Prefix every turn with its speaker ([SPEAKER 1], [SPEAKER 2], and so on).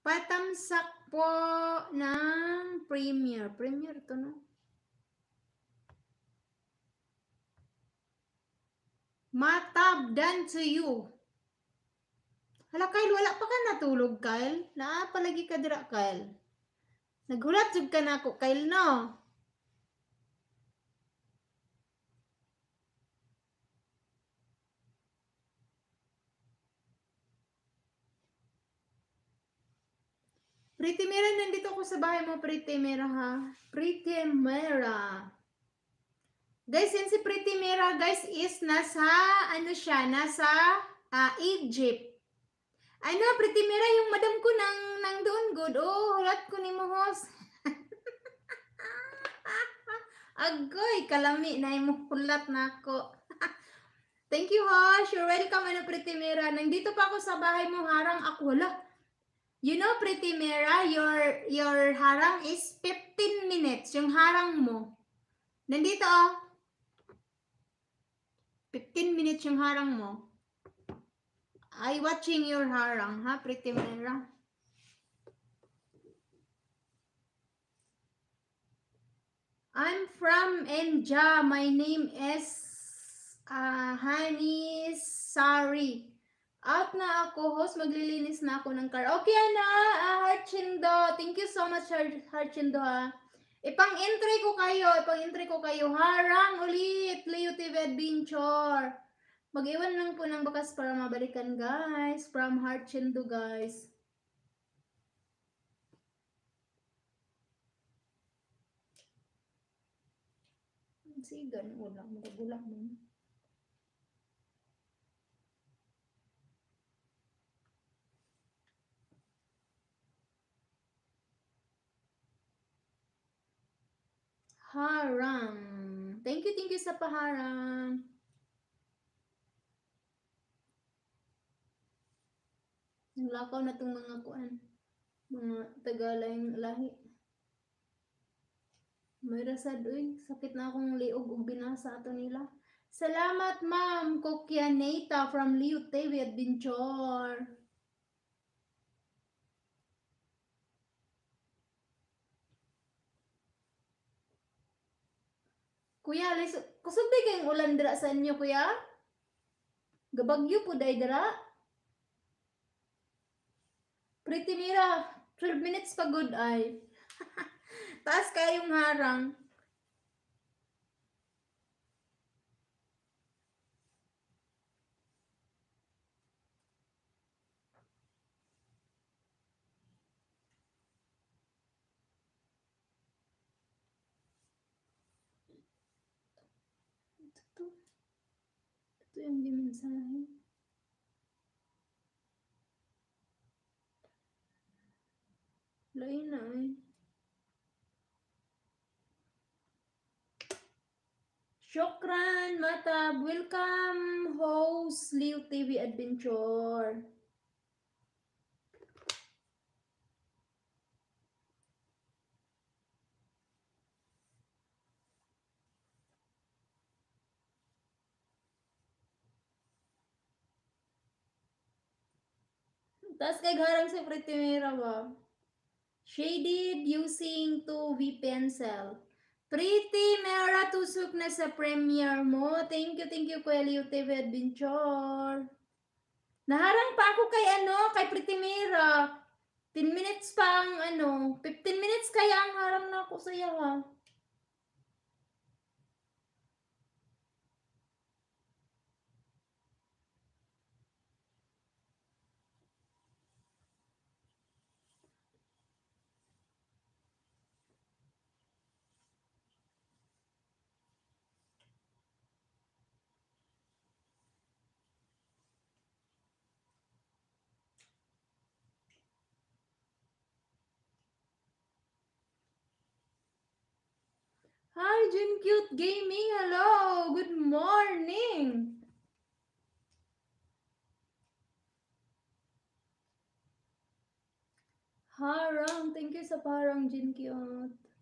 [SPEAKER 1] Patamsak po ng Premier. Premier to, no? Matab dan to you. Hala, Kyle, wala pa ka natulog, Kyle? Naapalagi ka dira, Kyle. Naghulat jud ka na ako, Kyle, no? Pretty Mera, nandito ako sa bahay mo, Pretty Mera, ha? Pretty Mera. Guys, yan si Pretty Mera, guys, is nasa, ano siya, nasa Egypt. Ano, Pretty Mera, yung madam ko nang doon, good. Oh, hulat ko ni mo, host. Agoy, kalami na mo hulat na ako. Thank you, host. You're welcome, ano, Pretty Mera. Nandito pa ako sa bahay mo, harang ako. Wala. You know, Pretty Mera, your harang is 15 minutes. Yung harang mo. Nandito, oh. 15 minutes yung harang mo. I watching your harang, ha, Pretty Mera? I'm from India. My name is Hani Sari. Out na ako, host. Maglilinis na ako ng car. Okay, na, Harchindo. Thank you so much, Harchindo, ha. Ipang-entry ko kayo. Harang ulit. Leo TV Adventure. Mag-iwan lang po ng bakas para mabalikan, guys. From Harchindo, guys. Sigan, ulang. Magagulang mo. Harang. Thank you sa paharang. Nglakaw na itong mga kuan. Mga Tagalayang lahi. May rasad, uy. Sakit na akong liog ug binasa ato nila. Salamat, ma'am. Kokyaneta from Liu TV Adventure. Kuya, kusog di kayong ulan dira sa inyo, kuya? Gabagyo po day dira? Pretty Mira, 12 minutes pa good ay. Taas kayong harang. Ito yung dimensahe. Lain na eh. Shukran, Matab. Welcome, host Liu TV Adventure. Tapos kay harang sa Pretty Mira ba? Shaded using 2V pencil. Pretty Mira, tusok na sa premiere mo. Thank you, Kuya Liu TV Adventure. Naharang pa ako kay Pretty Mira. 10 minutes pa ang 15 minutes kaya ang harang na ako sa'yo, ha. Hi, Jim Cute Gaming. Hello. Good morning. Harang. Thank you sa parang, Jim Cute.